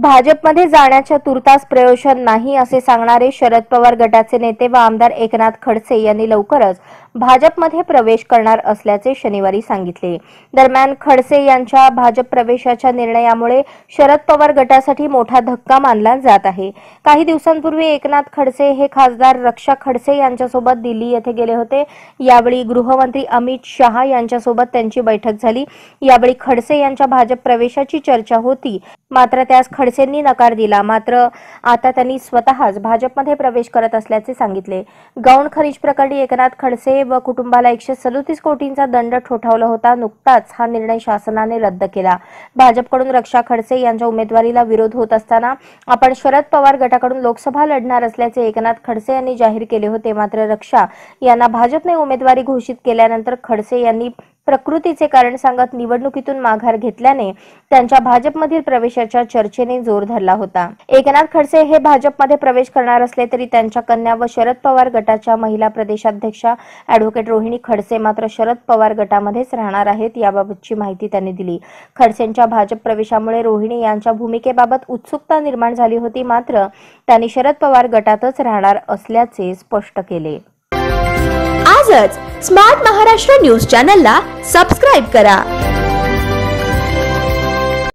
भाजपमध्ये जाण्याच्या तुर्तास प्रयोजन नाही असे सांगणारे शरद पवार गटाचे नेते व आमदार एकनाथ खडसे यांनी लवकरच भाजपमध्ये प्रवेश करणार असल्याचे शनिवारी सांगितले। दरम्यान खडसे यांच्या भाजप प्रवेशाच्या निर्णयामुळे शरद पवार गटासाठी मोठा धक्का मानला जात आहे। काही दिवसांपूर्वी एकनाथ खडसे हे खासदार रक्षा खडसे यांच्यासोबत दिल्ली येथे गेले होते। यावेळी गृहमंत्री अमित शहा यांच्यासोबत त्यांची बैठक झाली। यावेळी खडसे यांच्या भाजप प्रवेशाची चर्चा होती, मात्र त्यास खडसेंनी नकार दिला। मात्र आता त्यांनी स्वतःच भाजपमध्ये प्रवेश करत असल्याचे सांगितले। गौण खनिज प्रकरणी एकनाथ खडसे व कुटुंबाला 137 कोटींचा दंड ठोठावला होता। नुकताच हा निर्णय शासनाने रद्द केला। भाजपकडून रक्षा खडसे यांच्या उमेदवारीला विरोध होत असताना आपण शरद पवार गटाकडून लोकसभा लढणार असल्याचे एकनाथ खडसे यांनी जाहीर केले होते। मात्र रक्षा यांना भाजपने उमेदवारी घोषित केल्यानंतर खडसे यांनी प्रकृतीचे कारण सांगत निवडणुकीतून माघार घेतल्याने त्यांच्या भाजपमधील प्रवेशाच्या चर्चेने जोर धरला होता। एकनाथ खडसे हे भाजपमध्ये प्रवेश करणार असले तरी त्यांच्या कन्या व शरद पवार गटाच्या महिला प्रदेशाध्यक्षा ॲडव्होकेट रोहिणी खडसे मात्र शरद पवार गटामध्येच राहणार आहेत, याबाबतची माहिती त्यांनी दिली। खडसेंच्या भाजप प्रवेशामुळे रोहिणी यांच्या भूमिकेबाबत उत्सुकता निर्माण झाली होती, मात्र त्यांनी शरद पवार गटातच राहणार असल्याचे स्पष्ट केले। आजच स्मार्ट महाराष्ट्र न्यूज चॅनलला सबस्क्राइब करा।